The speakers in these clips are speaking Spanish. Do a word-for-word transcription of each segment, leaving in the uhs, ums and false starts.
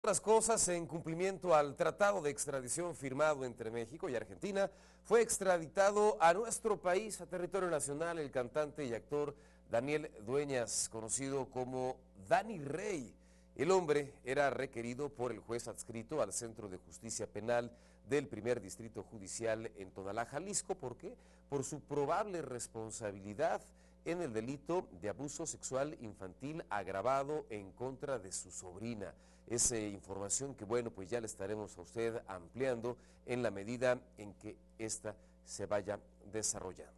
Otras cosas, en cumplimiento al tratado de extradición firmado entre México y Argentina, fue extraditado a nuestro país, a territorio nacional, el cantante y actor Daniel Dueñas, conocido como Dani Rey. El hombre era requerido por el juez adscrito al Centro de Justicia Penal del Primer Distrito Judicial en Tonalá, Jalisco. ¿Por qué? Por su probable responsabilidad en el delito de abuso sexual infantil agravado en contra de su sobrina. Es eh, información que, bueno, pues ya le estaremos a usted ampliando en la medida en que ésta se vaya desarrollando.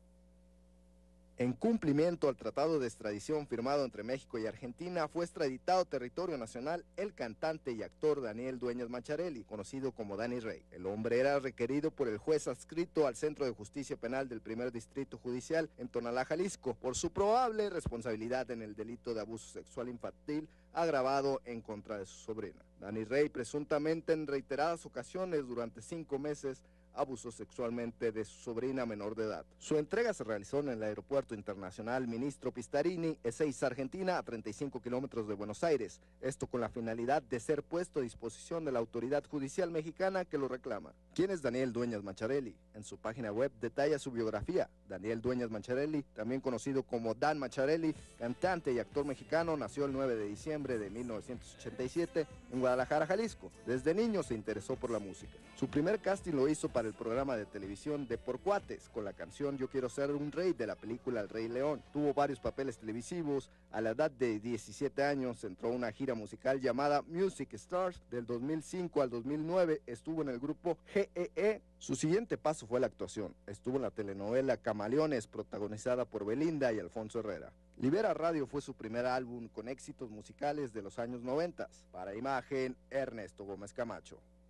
En cumplimiento al tratado de extradición firmado entre México y Argentina, fue extraditado a territorio nacional el cantante y actor Daniel Dueñas Macharelli, conocido como Dani Rey. El hombre era requerido por el juez adscrito al Centro de Justicia Penal del Primer Distrito Judicial en Tonalá, Jalisco, por su probable responsabilidad en el delito de abuso sexual infantil agravado en contra de su sobrina. Dani Rey, presuntamente en reiteradas ocasiones durante cinco meses, abusó sexualmente de su sobrina menor de edad. Su entrega se realizó en el Aeropuerto Internacional Ministro Pistarini, Ezeiza, Argentina, a treinta y cinco kilómetros de Buenos Aires, esto con la finalidad de ser puesto a disposición de la autoridad judicial mexicana que lo reclama. ¿Quién es Daniel Dueñas Macharelli? En su página web detalla su biografía. Daniel Dueñas Macharelli, también conocido como Dan Macharelli, cantante y actor mexicano, nació el nueve de diciembre de mil novecientos ochenta y siete en Guadalajara, Jalisco. Desde niño se interesó por la música. Su primer casting lo hizo para el programa de televisión de Por Cuates, con la canción Yo Quiero Ser un Rey de la película El Rey León. Tuvo varios papeles televisivos. A la edad de diecisiete años entró a una gira musical llamada Music Stars. Del dos mil cinco al dos mil nueve estuvo en el grupo G E E. Su siguiente paso fue la actuación. Estuvo en la telenovela Camaleones, protagonizada por Belinda y Alfonso Herrera. Libera Radio fue su primer álbum con éxitos musicales de los años noventa. Para Imagen, Ernesto Gómez Camacho.